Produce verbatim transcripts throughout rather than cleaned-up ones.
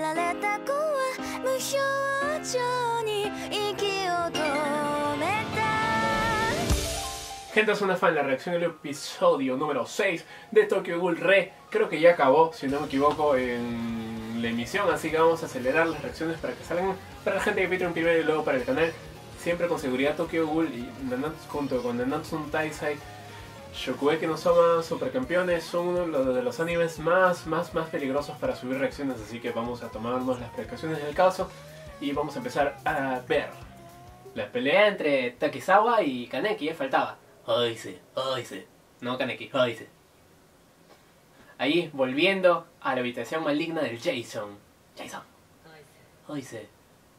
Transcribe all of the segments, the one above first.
られた子は無表情に息を止めた。 Gente, es una fan, la reacción al episodio número seis de Tokyo Ghoul Re. Creo que ya acabó, si no me equivoco, en la emisión, así que vamos a acelerar las reacciones para que salgan para la gente de Patreon primero y luego para el canal. Siempre con seguridad Tokyo Ghoul y Nanatsu, junto con Nanatsu Taisai Shokugeki no Soma Supercampeones, son uno de los animes más, más, más peligrosos para subir reacciones, así que vamos a tomarnos las precauciones del caso y vamos a empezar a ver la pelea entre Takizawa y Kaneki. Faltaba Oise, Oise, no Kaneki, Oise. Ahí volviendo a la habitación maligna del Jason. Jason, Oise.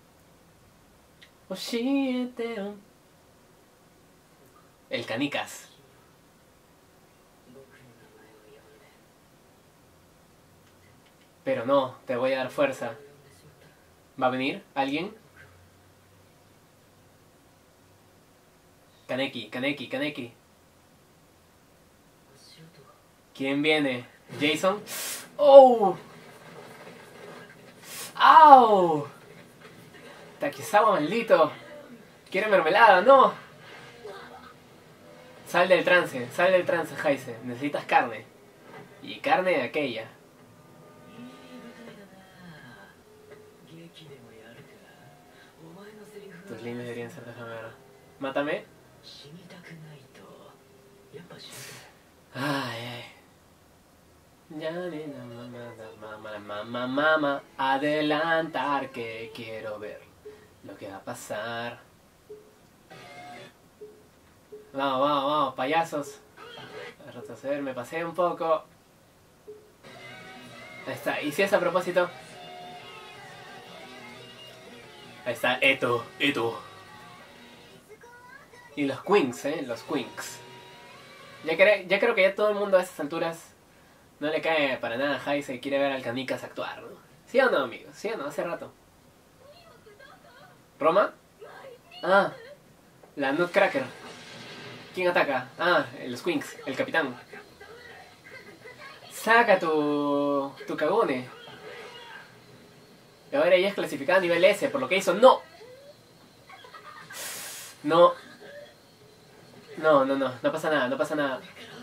Oshiete. El Canicas. Pero no, te voy a dar fuerza. ¿Va a venir alguien? Kaneki, Kaneki, Kaneki. ¿Quién viene? ¿Jason? ¡Oh! ¡Au! Takizawa maldito. Quiere mermelada, no. Sal del trance, sal del trance, Heise. Necesitas carne. Y carne de aquella. Tus líneas deberían ser de jamera. Mátame. Ay, ay. Ya le mamá, mamá, mamá, mamá, adelantar que quiero ver lo que va a pasar. Vamos, vamos, vamos, payasos. A retroceder, me pasé un poco. Ahí está, y si es a propósito. Ahí está, Eto, Eto. Y los Quinks, eh, los Quinks. Ya, cre ya creo que ya todo el mundo a estas alturas no le cae para nada a Heise y quiere ver al Canicas actuar, ¿no? ¿Sí o no, amigos? ¿Sí o no? Hace rato. ¿Roma? Ah, la Nutcracker. ¿Quién ataca? Ah, los Quinks, el capitán. Saca tu... tu Kagune. Y ahora ella es clasificada a nivel S, por lo que hizo. ¡No! No. No, no, no, no pasa nada, no pasa nada.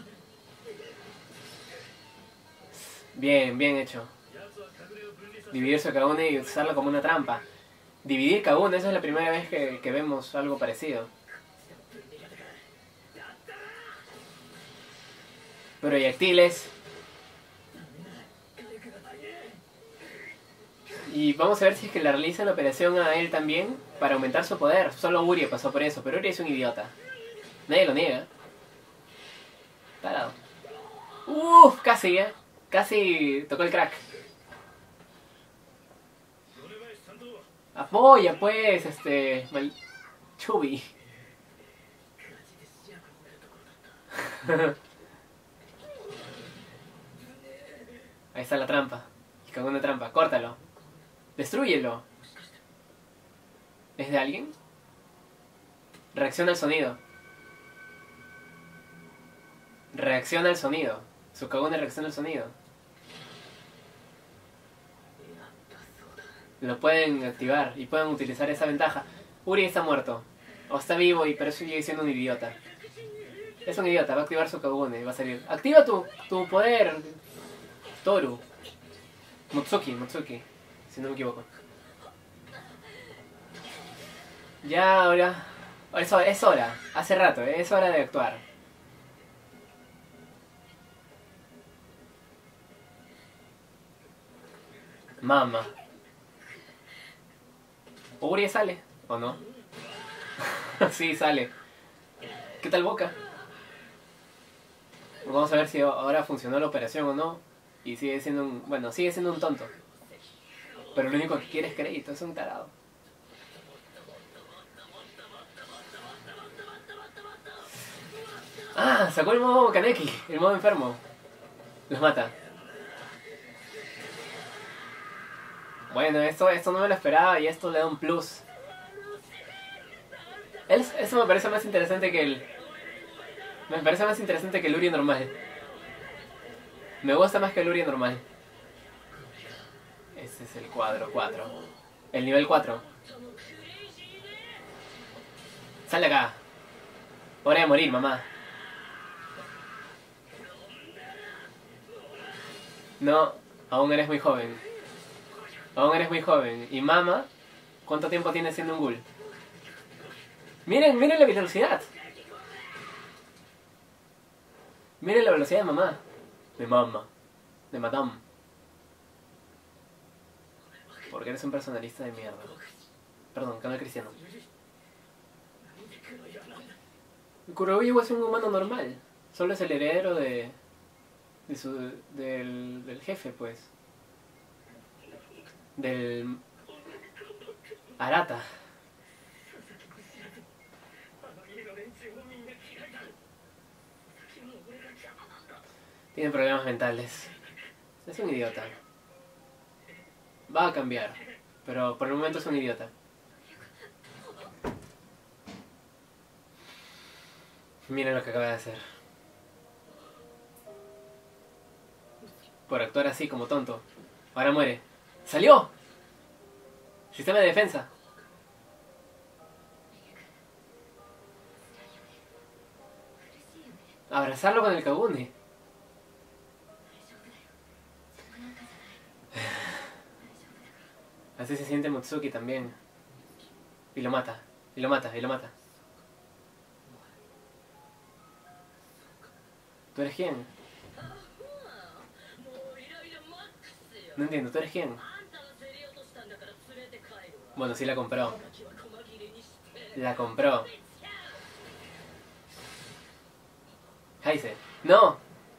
Bien, bien hecho. Dividir su Kagune y usarlo como una trampa. Dividir Kagune, esa es la primera vez que, que vemos algo parecido. Proyectiles. Y vamos a ver si es que le realizan la operación a él también para aumentar su poder. Solo Uri pasó por eso, pero Uri es un idiota. Nadie lo niega. Parado. Uff, casi, eh. Casi tocó el crack. Apoya, pues, este... Mal... Chubi. Ahí está la trampa. Y con una trampa. Córtalo. Destrúyelo. ¿Es de alguien? Reacciona al sonido. Reacciona al sonido. Su Kagune reacciona al sonido. Lo pueden activar y pueden utilizar esa ventaja. Uri está muerto. O está vivo y pero sigue siendo un idiota. Es un idiota, va a activar su Kagune y va a salir. Activa tu, tu poder, Toru. Mutsuki, Mutsuki. Si no me equivoco. Ya, ahora. Es, es hora. Hace rato, ¿eh? Es hora de actuar. Mama. Uri sale, ¿o no? Sí, sale. ¿Qué tal Boca? Vamos a ver si ahora funcionó la operación o no. Y sigue siendo un... Bueno, sigue siendo un tonto. Pero lo único que quiere es crédito, es un tarado. Ah, sacó el modo Kaneki, el modo enfermo. Los mata. Bueno, esto, esto no me lo esperaba y esto le da un plus. El, eso me parece más interesante que el... Me parece más interesante que el Uri normal. Me gusta más que el Uri normal. Ese es el cuadro cuatro. El nivel cuatro. Sal de acá. Hora de morir, mamá. No, aún eres muy joven. Aún eres muy joven. Y mamá, ¿cuánto tiempo tiene siendo un ghoul? Miren, miren la velocidad. Miren la velocidad de mamá. De mamá. De madame. Porque eres un personalista de mierda. Perdón, canal cristiano. Kuroiwa es un humano normal. Solo es el heredero de... de su, del, del jefe, pues. Del... Arata. Tiene problemas mentales. Es un idiota. Va a cambiar. Pero por el momento es un idiota. Miren lo que acaba de hacer. Por actuar así como tonto. Ahora muere. ¡Salió! Sistema de defensa. Abrazarlo con el Kagune. Así se siente Mutsuki también. Y lo mata. Y lo mata. Y lo mata. ¿Tú eres quién? No entiendo, ¿tú eres quién? Bueno, sí la compró. La compró. Heise. ¡No!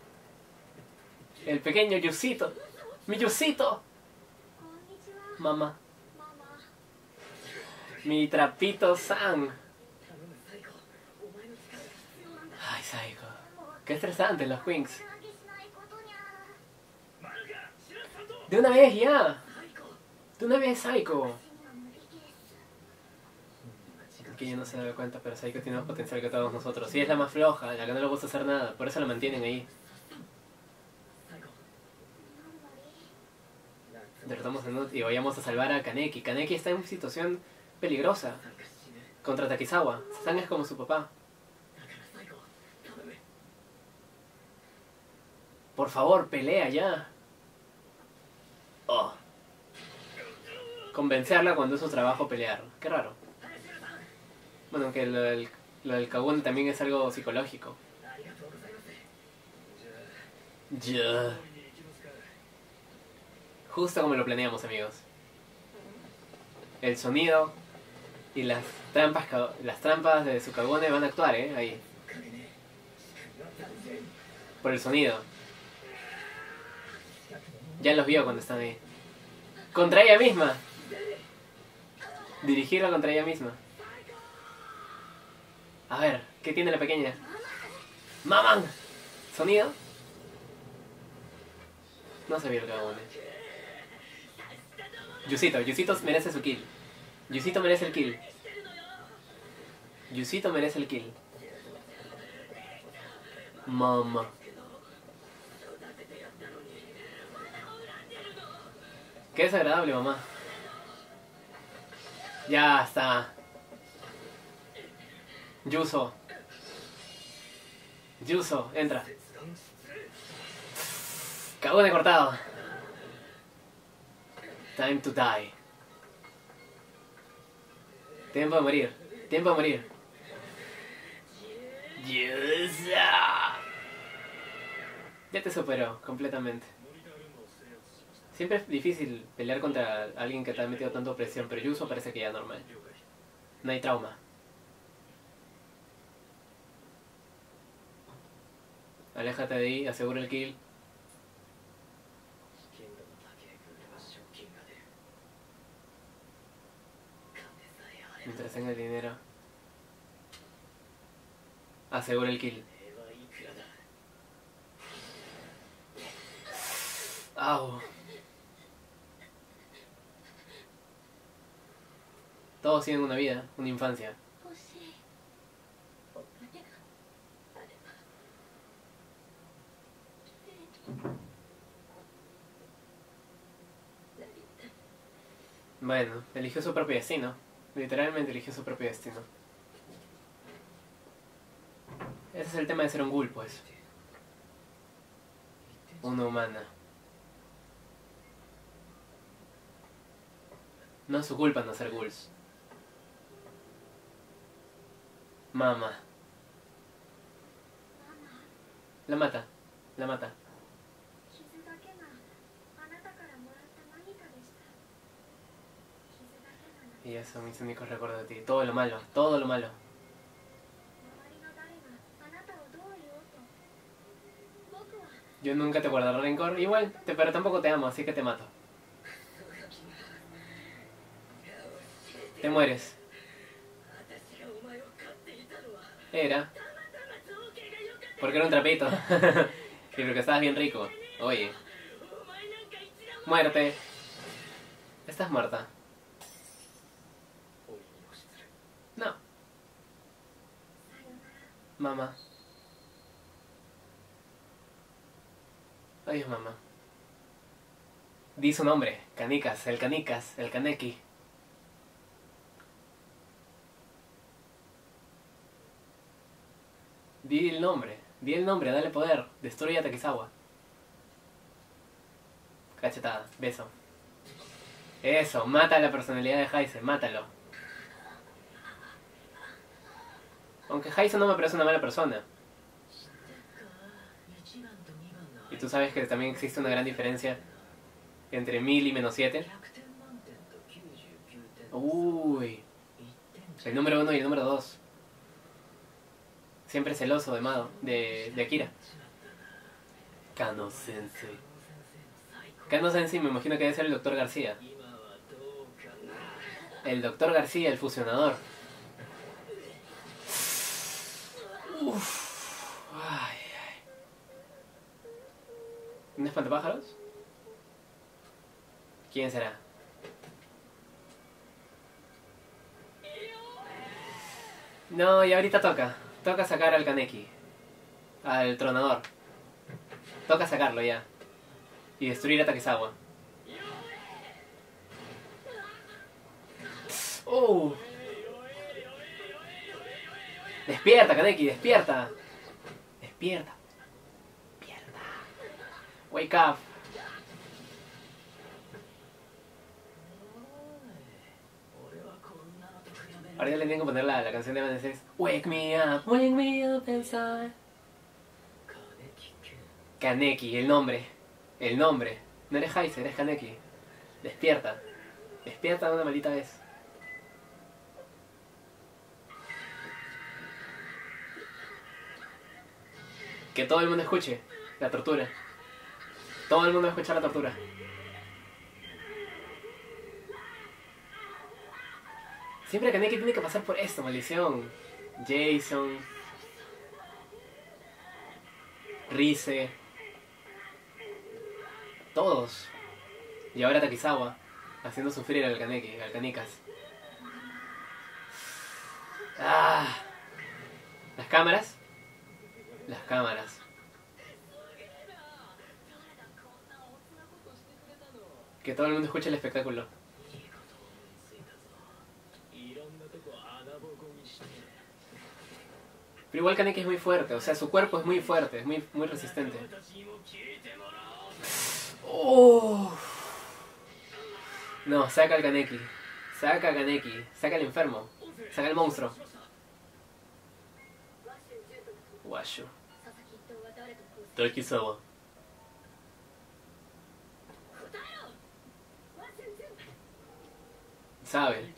El pequeño Yusito. ¡Mi Yusito! Mamá. Mi trapito San. Ay, Saiko. Qué estresante los Queens. De una vez ya. De una vez Saiko. Que yo no se da cuenta, pero Saiko tiene más potencial que todos nosotros. Sí, es la más floja, la que no le gusta hacer nada. Por eso la mantienen ahí. Derrotamos a Nut y vayamos a salvar a Kaneki. Kaneki está en una situación peligrosa. Contra Takizawa. San es como su papá. Por favor, pelea ya. Oh. Convencerla cuando es su trabajo pelear. Qué raro. Bueno, aunque lo del, lo del Kagune también es algo psicológico. Ya. Justo como lo planeamos, amigos. El sonido y las trampas, las trampas de su Kagune van a actuar, ¿eh? Ahí. Por el sonido. Ya los vio cuando están ahí. Contra ella misma. Dirigirla contra ella misma. A ver, ¿qué tiene la pequeña? ¡Maman! ¿Sonido? No se vio el Kagune. Yusito, Yusito merece su kill. Yusito merece el kill. Yusito merece el kill. Mamá. Qué desagradable, mamá. Ya está. Yuso. Yuso, entra. Kagune cortado. Time to die. Tiempo de morir. Tiempo de morir. Yuso. Ya te superó completamente. Siempre es difícil pelear contra alguien que te ha metido tanto presión, pero Yuso parece que ya es normal. No hay trauma. Aléjate de ahí, asegura el kill. Mientras tenga el dinero. Asegura el kill. Au. Todos tienen una vida, una infancia. Bueno, eligió su propio destino. Literalmente eligió su propio destino. Ese es el tema de ser un ghoul, pues. Una humana. No es su culpa no ser ghouls. Mamá. La mata. La mata. Y esos son mis únicos recuerdos de ti. Todo lo malo, todo lo malo. Yo nunca te guardaré rencor. Igual, te, pero tampoco te amo, así que te mato. Te mueres. Era. Porque era un trapito. Y porque estabas bien rico. Oye. Muerte. Estás muerta. No. Mamá. Adiós, mamá. Di su nombre. Canicas, el Canicas, el Kaneki. Di el nombre. Di el nombre, dale poder. Destruye a Takizawa. Cachetada, beso. Eso, mata la personalidad de Heise, mátalo. Aunque Heise no me parece una mala persona. Y tú sabes que también existe una gran diferencia entre mil y menos siete. Uy. El número uno y el número dos. Siempre celoso de Mado, de, de Akira. Kano Sensei. Kano Sensei me imagino que debe ser el doctor García. El doctor García, el fusionador. Uff. Ay, ay. ¿Un espantapájaros? ¿Quién será? No, y ahorita toca. Toca sacar al Kaneki. Al tronador. Toca sacarlo ya. Y destruir a Takizawa. ¡Oh! ¡Despierta, Kaneki! ¡Despierta! ¡Despierta! ¡Despierta! ¡Wake up! Ahora ya le tienen que poner la, la canción de Evanescence. Wake me up, wake me up inside. Kaneki, el nombre. El nombre. No eres Heise, eres Kaneki. Despierta. Despierta de una maldita vez. Que todo el mundo escuche la tortura. Todo el mundo va a escuchar la tortura. Siempre Kaneki tiene que pasar por esto, maldición. Jason. Rise. Todos. Y ahora Takizawa. Haciendo sufrir al Kaneki, al Kanikas. Ah. Las cámaras. Las cámaras. Que todo el mundo escuche el espectáculo. Pero igual Kaneki es muy fuerte, o sea, su cuerpo es muy fuerte, es muy, muy resistente. Oh. No, saca al Kaneki. Saca al Kaneki. Saca al enfermo. Saca al monstruo. Washu. Takizawa. Sabe.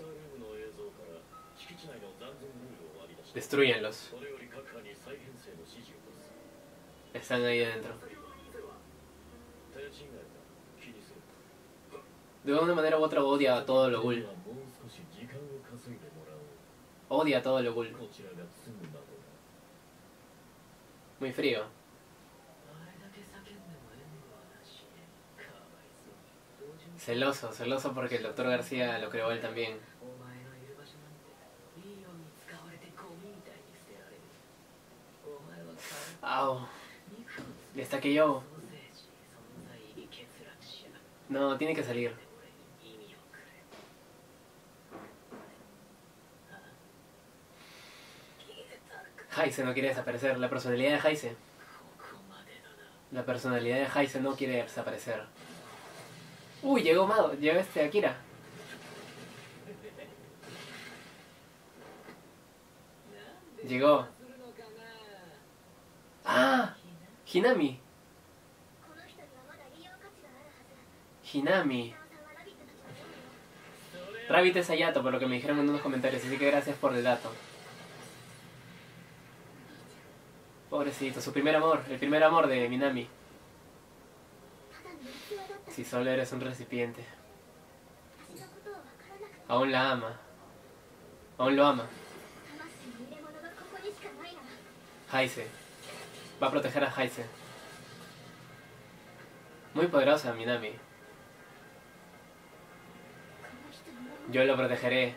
Destruyanlos. Están ahí adentro. De una manera u otra odia a todo lo ghoul. Odia a todo lo ghoul. Muy frío. Celoso, celoso porque el doctor García lo creó él también. Au. Y hasta que yo... No, tiene que salir. Heise no quiere desaparecer. La personalidad de Heise. La personalidad de Heise no quiere desaparecer. Uy, llegó Mado, llegó este Akira. Llegó. ¡Ah! Hinami. Hinami. Rabbit es Hayato, por lo que me dijeron en unos comentarios, así que gracias por el dato. Pobrecito, su primer amor, el primer amor de Minami. Si solo eres un recipiente. Aún la ama. Aún lo ama. Heise. Va a proteger a Heise. Muy poderosa Minami. Yo lo protegeré.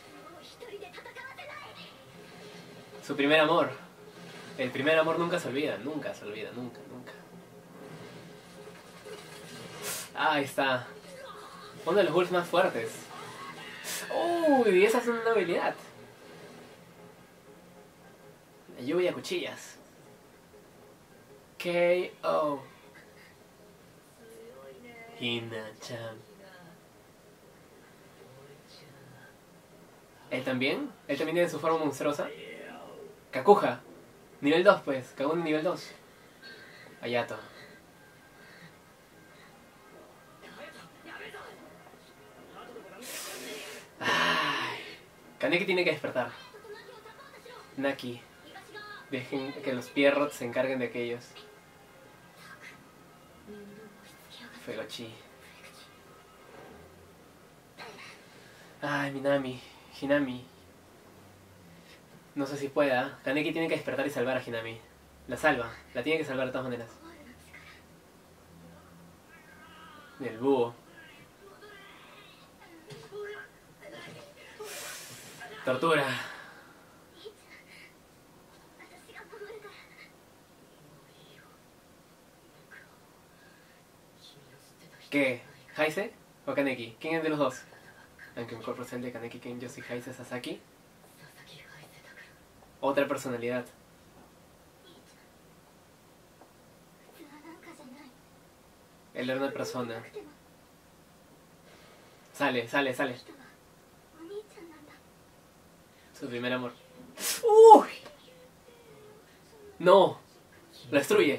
Su primer amor. El primer amor nunca se olvida, nunca se olvida, nunca, nunca. Ah, ahí está. Uno de los Wolves más fuertes. Uy, esa es una habilidad. La lluvia de cuchillas. K O Hina-chan. ¿Él también? ¿Él también tiene su forma monstruosa? Kakuja. Nivel dos pues, Kakuja nivel dos. Hayato. Ay. Kaneki tiene que despertar. Naki. Dejen que los Pierrots se encarguen de aquellos. Ferochi. Ay, Minami. Hinami. No sé si pueda. Kaneki tiene que despertar y salvar a Hinami. La salva. La tiene que salvar de todas maneras. El búho. Tortura. ¿Qué? ¿Heise o Kaneki? ¿Quién es de los dos? Aunque mi cuerpo es el de Kaneki Ken, yo soy Heise Sasaki. Otra personalidad. Él era una persona. Sale, sale, sale. Su primer amor. ¡Uy! No. Lo destruye.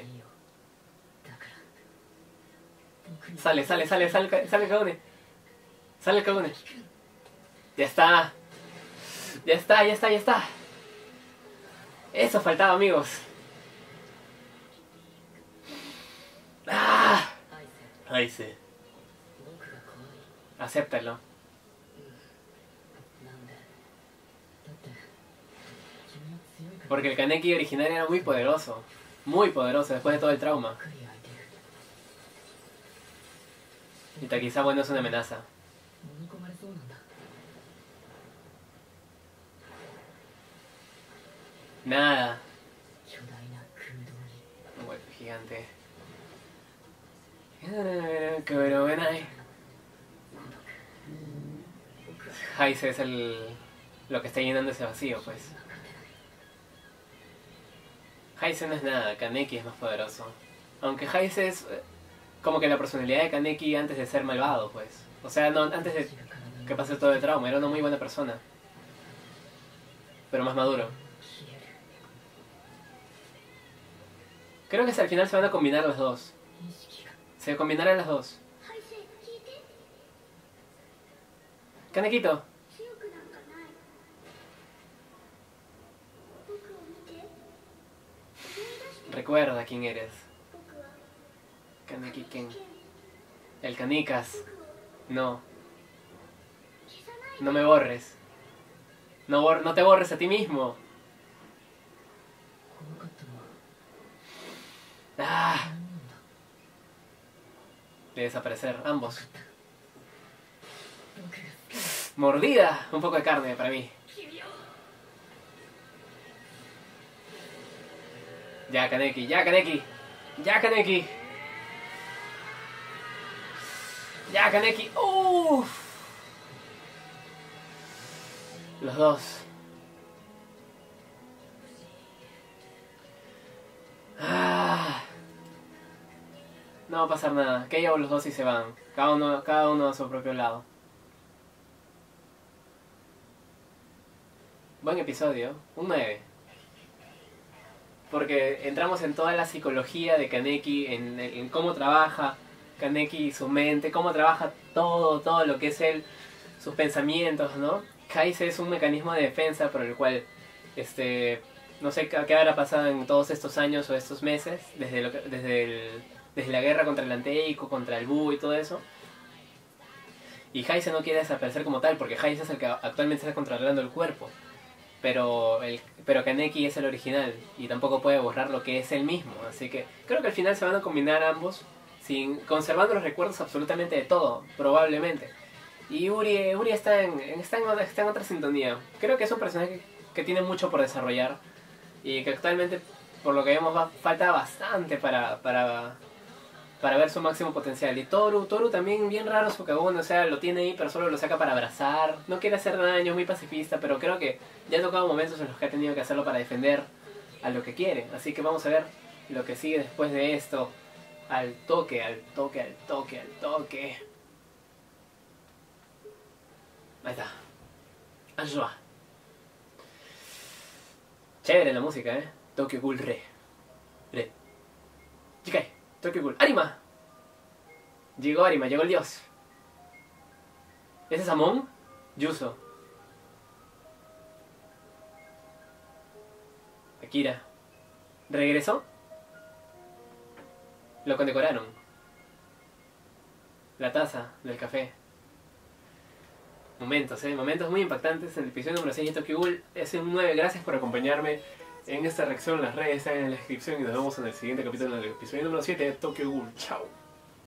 Sale, sale, sale, sale, sale el Kagune. Sale el Kagune. Ya está. Ya está, ya está, ya está. Eso faltaba, amigos. ¡Ah! Heise. Acéptalo. Porque el Kaneki original era muy poderoso. Muy poderoso después de todo el trauma. Y Takizawa no es una amenaza. Nada. Un hueco gigante. Heise es el... lo que está llenando ese vacío, pues. Heise no es nada, Kaneki es más poderoso. Aunque Heise es como que la personalidad de Kaneki antes de ser malvado, pues. O sea, no, antes de que pase todo el trauma, era una muy buena persona. Pero más maduro. Creo que hasta el final se van a combinar los dos. Se combinarán las dos. Kanekito. Recuerda quién eres. Kaneki Ken. El Kanikas. No. No me borres. No, bor no te borres a ti mismo. Ah. De desaparecer, ambos. Mordida. Un poco de carne para mí. Ya, Kaneki, ya, Kaneki. Ya, Kaneki. Ya, Kaneki. Uff. Los dos. no va a pasar nada. Que ellos los dos y se van. Cada uno, cada uno a su propio lado. Buen episodio. Un nueve. Porque entramos en toda la psicología de Kaneki, en, en cómo trabaja Kaneki y su mente, cómo trabaja todo, todo lo que es él, sus pensamientos, ¿no? Heise es un mecanismo de defensa por el cual, este, no sé qué habrá pasado en todos estos años o estos meses, desde, lo que, desde, el, desde la guerra contra el Anteico, contra el Buu y todo eso. Y Heise no quiere desaparecer como tal, porque Heise es el que actualmente está controlando el cuerpo. Pero, el, pero Kaneki es el original y tampoco puede borrar lo que es él mismo. Así que creo que al final se van a combinar ambos, sin, conservando los recuerdos absolutamente de todo, probablemente. Y Uri, Uri está, en, está, en, está en otra sintonía. Creo que es un personaje que, que tiene mucho por desarrollar y que actualmente, por lo que vemos, va, falta bastante para, para, para ver su máximo potencial. Y Toru, Toru también bien raro su cagón, o sea, lo tiene ahí pero solo lo saca para abrazar. No quiere hacer daño, es muy pacifista, pero creo que ya ha tocado momentos en los que ha tenido que hacerlo para defender a lo que quiere. Así que vamos a ver lo que sigue después de esto. Al toque, al toque, al toque, al toque. Ahí está. Ayua. Chévere la música, ¿eh? Tokyo Ghoul Re. Re. Chikai. Tokyo Ghoul. ¡Arima! Llegó Arima, llegó el dios. ¿Ese es Amon? Yuso. Akira. ¿Regresó? Lo condecoraron. La taza del café. Momentos, eh, momentos muy impactantes en el episodio número seis de Tokyo Ghoul. Es un nueve, gracias por acompañarme en esta reacción. Las redes están en la descripción y nos vemos en el siguiente capítulo del episodio número siete de Tokyo Ghoul. Chao.